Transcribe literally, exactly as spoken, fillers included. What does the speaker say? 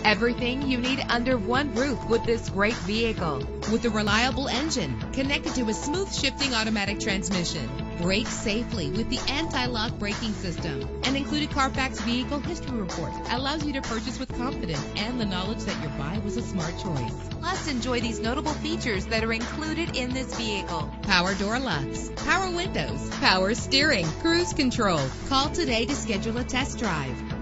Everything you need under one roof with this great vehicle. With a reliable engine connected to a smooth shifting automatic transmission. Brake safely with the anti-lock braking system. An included Carfax Vehicle History Report allows you to purchase with confidence and the knowledge that your buy was a smart choice. Plus, enjoy these notable features that are included in this vehicle. Power door locks, power windows, power steering, cruise control. Call today to schedule a test drive.